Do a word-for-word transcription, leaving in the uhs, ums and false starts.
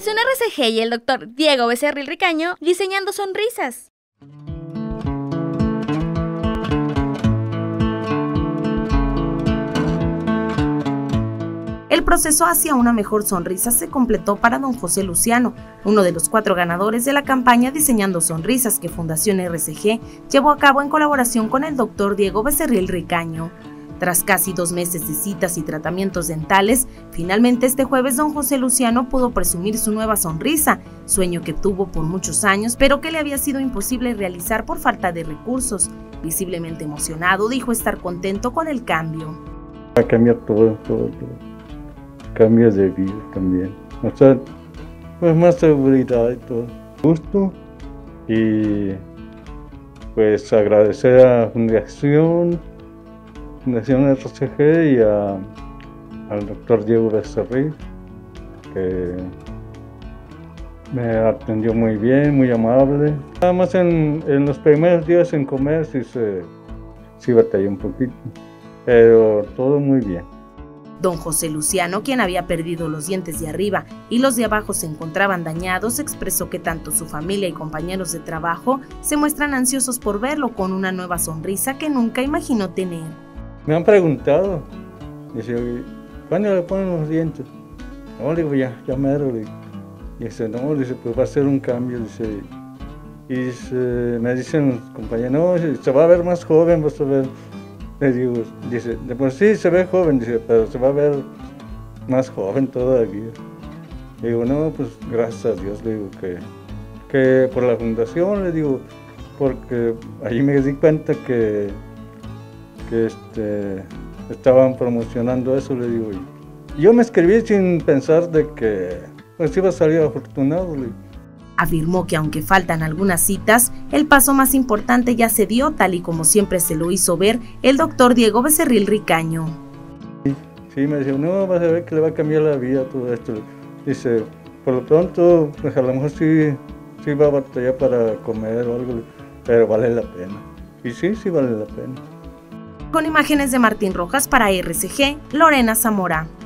Fundación R C G y el doctor Diego Becerril Ricaño diseñando sonrisas. El proceso hacia una mejor sonrisa se completó para don José Luciano, uno de los cuatro ganadores de la campaña Diseñando Sonrisas que Fundación R C G llevó a cabo en colaboración con el doctor Diego Becerril Ricaño. Tras casi dos meses de citas y tratamientos dentales, finalmente este jueves don José Luciano pudo presumir su nueva sonrisa, sueño que tuvo por muchos años, pero que le había sido imposible realizar por falta de recursos. Visiblemente emocionado, dijo estar contento con el cambio. Va a cambiar todo, todo, todo. Cambios de vida también. O sea, pues más seguridad y todo. Gusto y pues agradecer a Fundación, Fundación R C G y a, al doctor Diego Becerril, que me atendió muy bien, muy amable. Nada más en, en los primeros días en comer sí se sí batallé un poquito, pero todo muy bien. Don José Luciano, quien había perdido los dientes de arriba y los de abajo se encontraban dañados, expresó que tanto su familia y compañeros de trabajo se muestran ansiosos por verlo con una nueva sonrisa que nunca imaginó tener. Me han preguntado, dice, ¿cuándo le ponen los dientes? No, le digo, ya, ya mero, le digo. Y dice, no, dice, pues va a ser un cambio, dice. Y dice, me dicen los compañeros, no, se va a ver más joven, vas a ver. Le digo, dice, de por sí se ve joven, dice, pero se va a ver más joven todavía. Le digo, no, pues gracias a Dios, le digo, que, que por la fundación, le digo, porque ahí me di cuenta que, que este, estaban promocionando eso, le digo. Y yo me escribí sin pensar de que pues iba a salir afortunado, le digo. Afirmó que aunque faltan algunas citas, el paso más importante ya se dio, tal y como siempre se lo hizo ver el doctor Diego Becerril Ricaño. Sí, sí, me decía, no, vas a ver que le va a cambiar la vida todo esto. Dice, por lo pronto, pues a lo mejor sí, sí va a batallar para comer o algo, pero vale la pena. Y sí, sí vale la pena. Con imágenes de Martín Rojas para R C G, Lorena Zamora.